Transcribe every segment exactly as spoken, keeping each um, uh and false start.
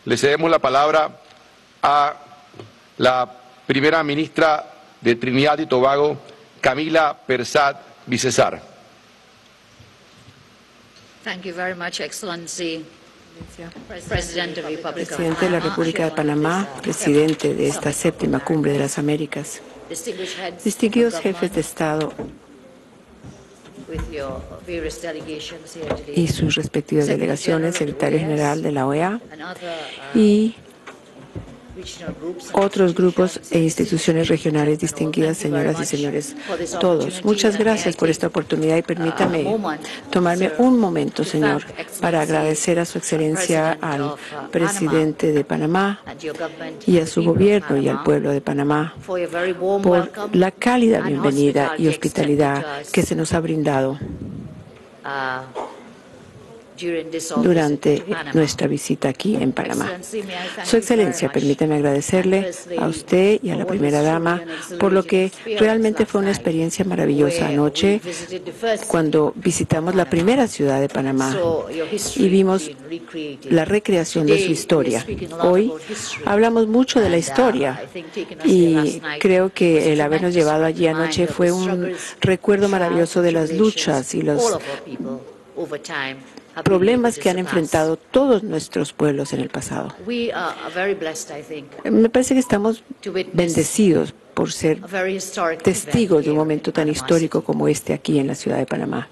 le cedemos la palabra a la primera ministra de Trinidad y Tobago, Camila Persad Vicesar. Thank you very much, Excellency. Presidente Presidente de la República de Panamá, presidente de esta séptima cumbre de las Américas, distinguidos jefes de Estado y sus respectivas delegaciones, secretario general de la O E A y otros grupos e instituciones regionales distinguidas, señoras y señores, todos. Muchas gracias por esta oportunidad y permítame tomarme un momento, señor, para agradecer a su excelencia, al presidente de Panamá y a su gobierno y al pueblo de Panamá por la cálida bienvenida y hospitalidad que se nos ha brindado durante nuestra visita aquí en Panamá. Su Excelencia, permíteme agradecerle a usted y a la primera dama por lo que realmente fue una experiencia maravillosa anoche cuando visitamos la primera ciudad de Panamá y vimos la recreación de su historia. Hoy hablamos mucho de la historia y creo que el habernos llevado allí anoche fue un recuerdo maravilloso de las luchas y los problemas que han enfrentado todos nuestros pueblos en el pasado. Me parece que estamos bendecidos por ser testigos de un momento tan histórico como este aquí en la ciudad de Panamá.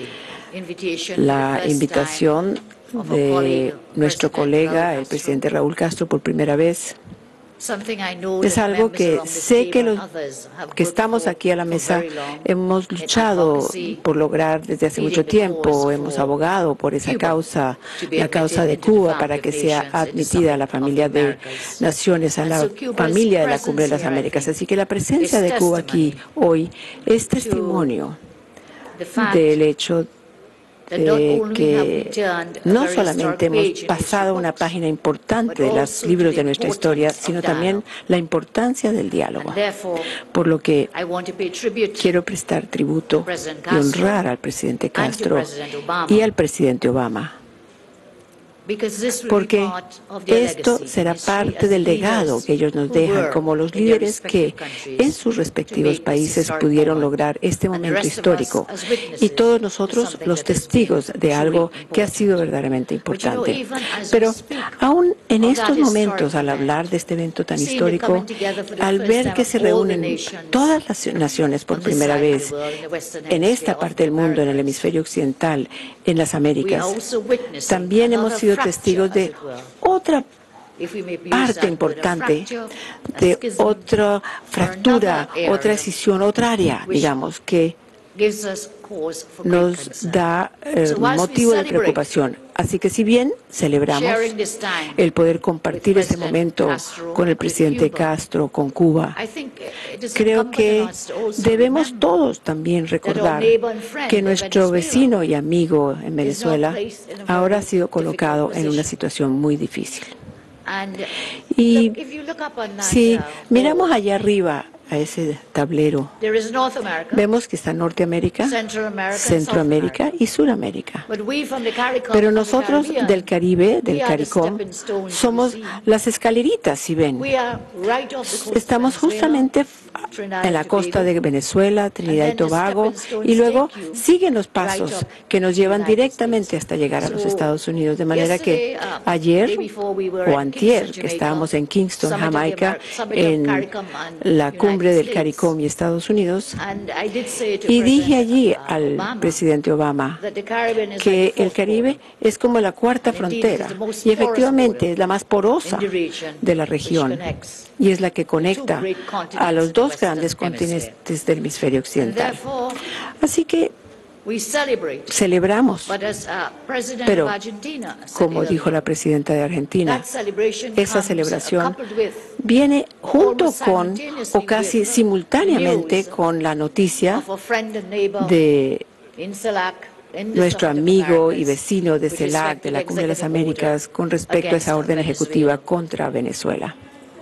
La invitación de nuestro colega, el presidente Raúl Castro, por primera vez, es algo que sé que los que estamos aquí a la mesa hemos luchado por lograr desde hace mucho tiempo, hemos abogado por esa causa, la causa de Cuba, para que sea admitida a la familia de naciones, a la familia de la Cumbre de las Américas. Así que la presencia de Cuba aquí hoy es testimonio del hecho de que no solamente hemos pasado una página importante de los libros de nuestra historia, sino también la importancia del diálogo. Por lo que quiero prestar tributo y honrar al presidente Castro y al presidente Obama, porque esto será parte del legado que ellos nos dejan como los líderes que en sus respectivos países pudieron lograr este momento histórico y todos nosotros los testigos de algo que ha sido verdaderamente importante. Pero aún en estos momentos, al hablar de este evento tan histórico, al ver que se reúnen todas las naciones por primera vez en esta parte del mundo, en el hemisferio occidental, en las Américas, también hemos sido testigos de otra parte importante, de otra fractura, otra decisión, otra área, digamos, que nos da eh, motivo de preocupación. Así que si bien celebramos el poder compartir este momento con el presidente Castro, con Cuba, creo que debemos todos también recordar que nuestro vecino y amigo en Venezuela ahora ha sido colocado en una situación muy difícil. Y si miramos allá arriba a ese tablero, vemos que está Norteamérica, Centroamérica y Suramérica. Pero nosotros del Caribe, del CARICOM, somos las escaleritas, si ven. Estamos justamente en la costa de Venezuela, Trinidad y Tobago, y luego siguen los pasos que nos llevan directamente hasta llegar a los Estados Unidos. De manera que ayer o antier, que estábamos en Kingston, Jamaica, en la cumbre del CARICOM y Estados Unidos, y dije allí al presidente Obama que el Caribe es como la cuarta frontera, y efectivamente es la más porosa de la región, y es la que conecta a los dos grandes continentes del hemisferio occidental. Así que celebramos, pero como dijo la presidenta de Argentina, esa celebración viene junto con, o casi simultáneamente con, la noticia de nuestro amigo y vecino de CELAC, de la Cumbre de las Américas, con respecto a esa orden ejecutiva contra Venezuela.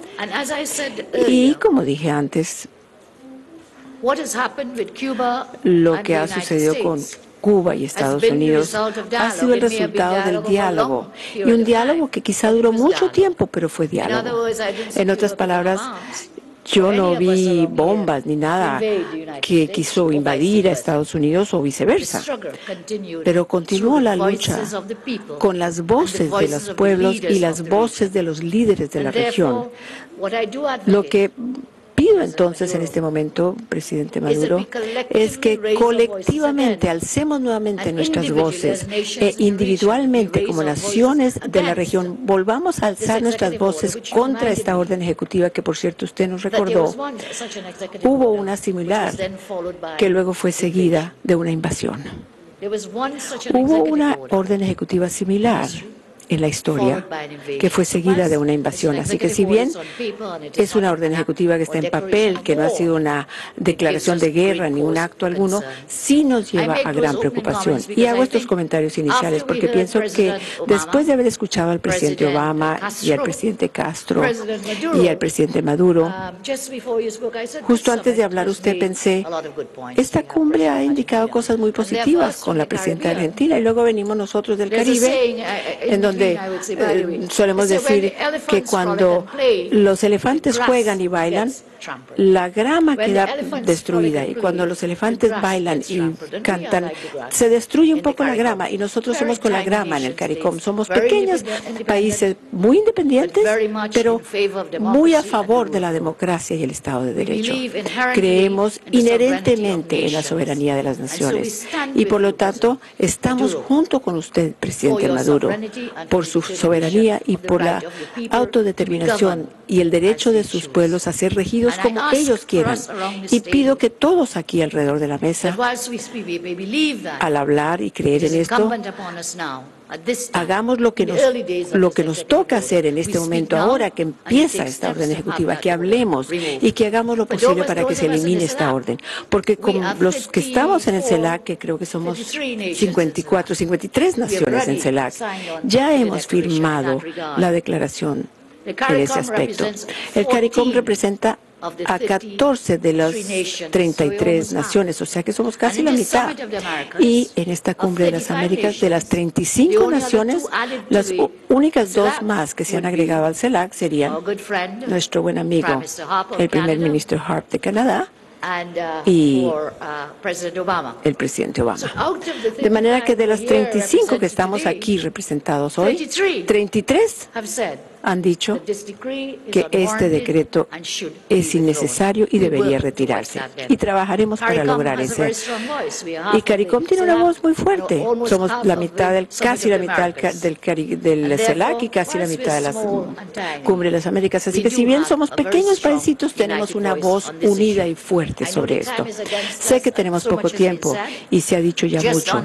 Y como dije antes, lo que ha sucedido con Cuba y Estados Unidos ha sido el resultado del diálogo, y un diálogo que quizá duró mucho tiempo, pero fue diálogo. En otras palabras, yo no vi bombas ni nada que quiso invadir a Estados Unidos o viceversa, pero continuó la lucha con las voces de los pueblos y las voces de los líderes de la región. Lo que pido entonces en este momento, presidente Maduro, es que colectivamente alcemos nuevamente nuestras voces e individualmente como naciones de la región volvamos a alzar nuestras voces contra esta orden ejecutiva que, por cierto, usted nos recordó. Hubo una similar que luego fue seguida de una invasión. Hubo una orden ejecutiva similar en la historia, que fue seguida de una invasión. Así que si bien es una orden ejecutiva que está en papel, que no ha sido una declaración de guerra ni un acto alguno, sí nos lleva a gran preocupación. Y hago estos comentarios iniciales porque pienso que después de haber escuchado al presidente Obama y al presidente Castro y al presidente Maduro, justo antes de hablar usted pensé, esta cumbre ha indicado cosas muy positivas con la presidenta de Argentina, y luego venimos nosotros del Caribe, en donde Eh, solemos decir que cuando los elefantes juegan y bailan, la grama queda destruida, y cuando los elefantes bailan y cantan, se destruye un poco la grama, y nosotros somos con la grama en el CARICOM. Somos pequeños países muy independientes, pero muy a favor de la democracia y el Estado de Derecho. Creemos inherentemente en la soberanía de las naciones, y por lo tanto estamos junto con usted, presidente Maduro, por su soberanía y por la autodeterminación y el derecho de sus pueblos a ser regidos como ellos quieran. Y pido que todos aquí alrededor de la mesa, al hablar y creer en esto, hagamos lo que nos, lo que nos toca hacer en este momento, ahora que empieza esta orden ejecutiva, que hablemos y que hagamos lo posible para que se elimine esta orden. Porque con los que estamos en el CELAC, que creo que somos cincuenta y cuatro, cincuenta y tres naciones en CELAC, ya hemos firmado la declaración en ese aspecto. El CARICOM representa a catorce de las treinta y tres naciones, o sea que somos casi la mitad. Y en esta cumbre de las Américas, de las treinta y cinco naciones, las únicas dos más que se han agregado al CELAC serían nuestro buen amigo, el primer ministro Harp de Canadá, y el presidente Obama. De manera que de las treinta y cinco que estamos aquí representados hoy, treinta y tres han dicho que este decreto es innecesario y debería retirarse. Y trabajaremos para lograr eso. Y CARICOM tiene una voz muy fuerte. Somos la mitad del, casi la mitad del, del, del CELAC y casi la mitad de la Cumbre de las Américas. Así que si bien somos pequeños paísitos, tenemos una voz unida y fuerte sobre esto. Sé que tenemos poco tiempo y se ha dicho ya mucho.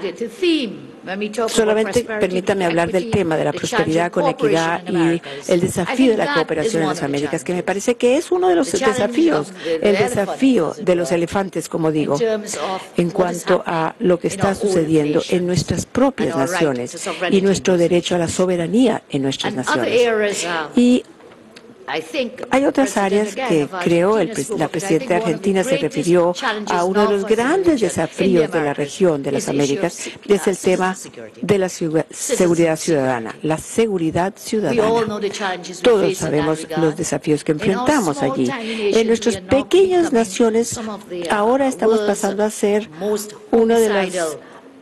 Solamente permítame hablar del tema de la prosperidad con equidad y el desafío de la cooperación en las Américas, que me parece que es uno de los desafíos, el desafío de los elefantes, como digo, en cuanto a lo que está sucediendo en nuestras propias naciones y nuestro derecho a la soberanía en nuestras naciones. Y hay otras áreas que creo el, la presidenta de Argentina se refirió a uno de los grandes desafíos de la región de las Américas, es el tema de la seguridad ciudadana, la seguridad ciudadana. Todos sabemos los desafíos que enfrentamos allí. En nuestras pequeñas naciones ahora estamos pasando a ser uno de los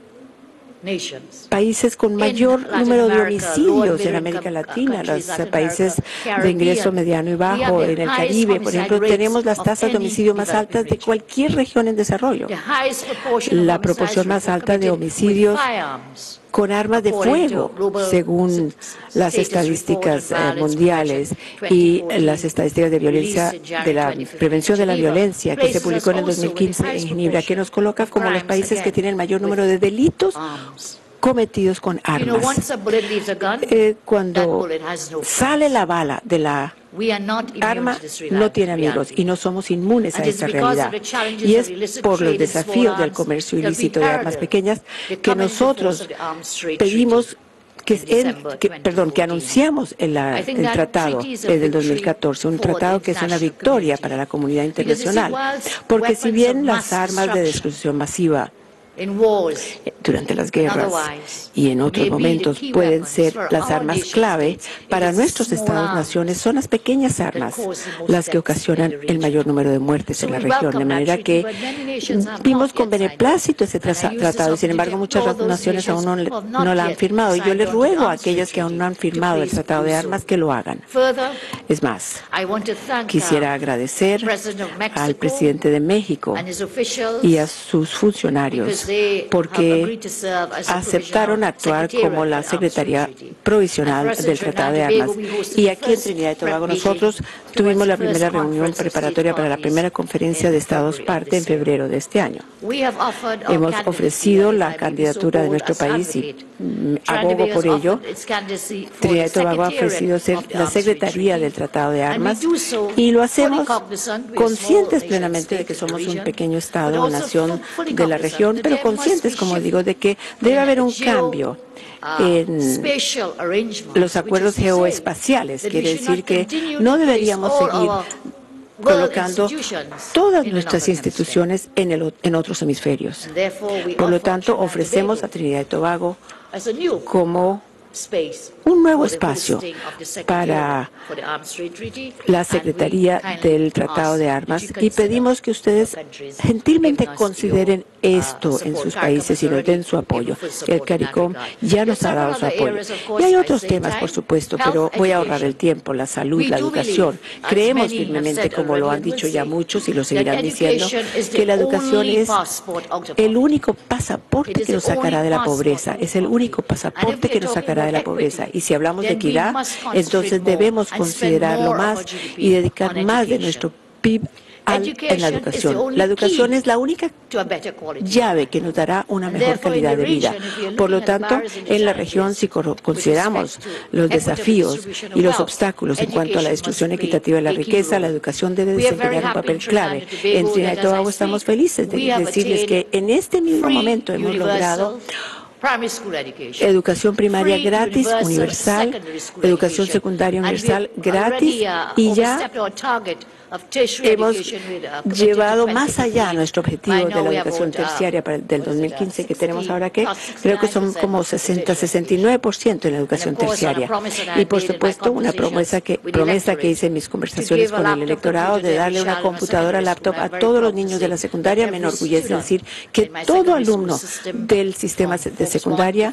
países con mayor número de homicidios en América Latina, los países de ingreso mediano y bajo en el Caribe, por ejemplo, tenemos las tasas de homicidio más altas de cualquier región en desarrollo, la proporción más alta de homicidios con armas de fuego, según las estadísticas eh, mundiales y las estadísticas de violencia, de la prevención de la violencia que se publicó en el dos mil quince en Ginebra, que nos coloca como los países que tienen el mayor número de delitos cometidos con armas. Eh, cuando sale la bala de la arma, no tiene amigos, y no somos inmunes a esta realidad. Y es por los desafíos del comercio ilícito de armas pequeñas que nosotros pedimos que, en, que, perdón, que anunciamos el, el tratado desde el dos mil catorce, un tratado que es una victoria para la comunidad internacional, porque si bien las armas de destrucción masiva durante las guerras y en otros momentos pueden ser las armas clave para nuestros estados-naciones, son las pequeñas armas las que ocasionan el mayor número de muertes en la región. De manera que vimos con beneplácito ese tratado y, sin embargo, muchas naciones aún no, no la han firmado. Y yo les ruego a aquellas que aún no han firmado el tratado de armas que lo hagan. Es más, quisiera agradecer al presidente de México y a sus funcionarios porque aceptaron actuar como la Secretaría Provisional del Tratado de Armas. Y aquí en Trinidad y Tobago nosotros tuvimos la primera reunión preparatoria para la primera conferencia de Estados parte en febrero de este año. Hemos ofrecido la candidatura de nuestro país y abogo por ello. Trinidad y Tobago ha ofrecido ser la Secretaría del Tratado de Armas y lo hacemos conscientes plenamente de que somos un pequeño Estado, una nación de la región, pero conscientes, como digo, de que debe haber un cambio en los acuerdos geoespaciales. Quiere decir que no deberíamos seguir colocando todas nuestras instituciones en, el, en otros hemisferios. Por lo tanto, ofrecemos a Trinidad y Tobago como un nuevo espacio para la Secretaría del Tratado de Armas y pedimos que ustedes gentilmente consideren esto en sus países y nos den su apoyo. El CARICOM ya nos ha dado su apoyo. Y hay otros temas, por supuesto, pero voy a ahorrar el tiempo, la salud, la educación. Creemos firmemente, como lo han dicho ya muchos y lo seguirán diciendo, que la educación es el único pasaporte que nos sacará de la pobreza, es el único pasaporte que nos sacará de la pobreza. Y si hablamos de equidad, entonces debemos considerarlo más y dedicar más de nuestro P I B al, en la educación. La educación es la única llave que nos dará una mejor calidad de vida. Por lo tanto, en la región, si consideramos los desafíos y los obstáculos en cuanto a la distribución equitativa de la riqueza, la educación debe desempeñar un papel clave. En Trinidad y Tobago estamos felices de decirles que en este mismo momento hemos logrado educación primaria gratis, universal, educación secundaria universal gratis, y ya hemos llevado más allá nuestro objetivo de la educación terciaria para el del dos mil quince, que tenemos ahora, que creo que son como sesenta, sesenta y nueve por ciento en la educación terciaria. Y por supuesto, una promesa que, promesa que hice en mis conversaciones con el electorado de darle una computadora laptop a todos los niños de la secundaria. Me enorgullece decir que todo alumno del sistema de secundaria,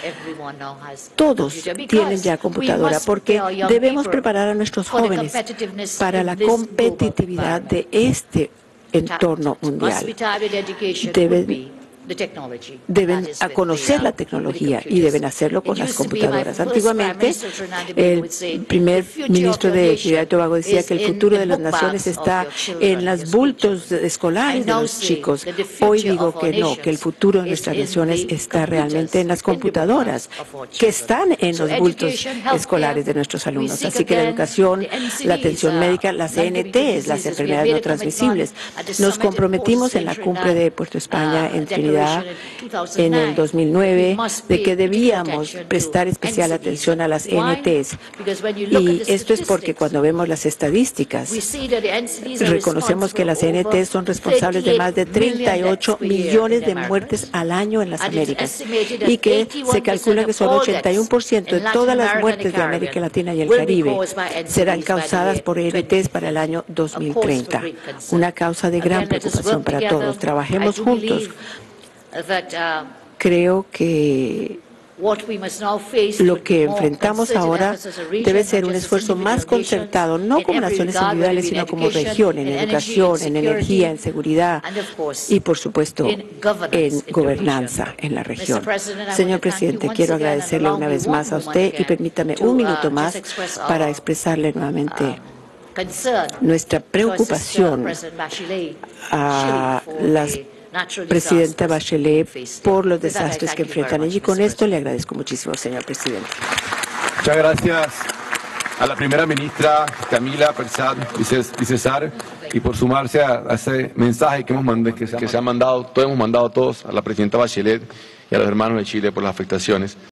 todos tienen ya computadora, porque debemos preparar a nuestros jóvenes para la competitividad de este entorno mundial. Deben, deben conocer la tecnología y deben hacerlo con las computadoras. Antiguamente, el primer ministro de Trinidad y Tobago decía que el futuro de las naciones está en los bultos escolares de los chicos. Hoy digo que no, que el futuro de nuestras naciones está realmente en las computadoras, que están en los bultos escolares de nuestros alumnos. Así que la educación, la atención médica, las E N Ts, las enfermedades no transmisibles. Nos comprometimos en la cumbre de Puerto España en Trinidad en el dos mil nueve de que debíamos prestar especial atención a las E N Ts. Y esto es porque cuando vemos las estadísticas, reconocemos que las E N Ts son responsables de más de treinta y ocho millones de muertes al año en las Américas, y que se calcula que solo ochenta y uno por ciento de todas las muertes de América Latina y el Caribe serán causadas por E N Ts para el año dos mil treinta. Una causa de gran preocupación para todos. Trabajemos juntos. Creo que lo que enfrentamos ahora debe ser un esfuerzo más concertado, no como naciones individuales, sino como región, en educación, en energía, en seguridad y, por supuesto, en gobernanza en la región. Señor presidente, quiero agradecerle una vez más a usted y permítame un minuto más para expresarle nuevamente nuestra preocupación a las presidenta Bachelet por los desastres que enfrentan allí. Con esto le agradezco muchísimo, señor presidente. Muchas gracias a la primera ministra Camila Persad Vicesar y por sumarse a, a ese mensaje que, hemos mandado, que, que se ha mandado, todos hemos mandado todos a la presidenta Bachelet y a los hermanos de Chile por las afectaciones.